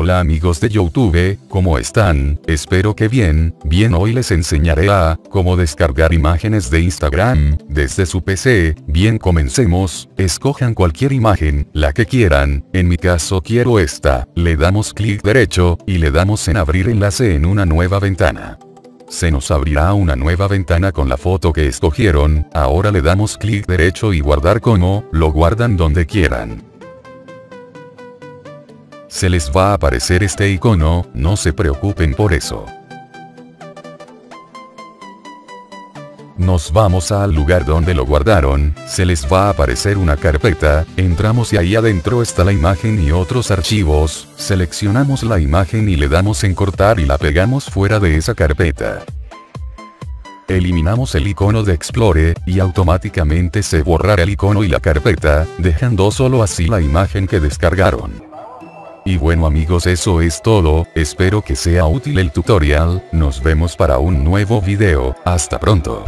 Hola amigos de YouTube, ¿cómo están? Espero que bien. Hoy les enseñaré a cómo descargar imágenes de Instagram desde su PC. Bien, comencemos. Escojan cualquier imagen, la que quieran. En mi caso quiero esta. Le damos clic derecho y le damos en abrir enlace en una nueva ventana. Se nos abrirá una nueva ventana con la foto que escogieron. Ahora le damos clic derecho y guardar como. Lo guardan donde quieran. Se les va a aparecer este icono, no se preocupen por eso. Nos vamos al lugar donde lo guardaron, se les va a aparecer una carpeta, entramos y ahí adentro está la imagen y otros archivos, seleccionamos la imagen y le damos en cortar y la pegamos fuera de esa carpeta. Eliminamos el icono de Explore, y automáticamente se borrará el icono y la carpeta, dejando solo así la imagen que descargaron. Y bueno amigos, eso es todo, espero que sea útil el tutorial, nos vemos para un nuevo video, hasta pronto.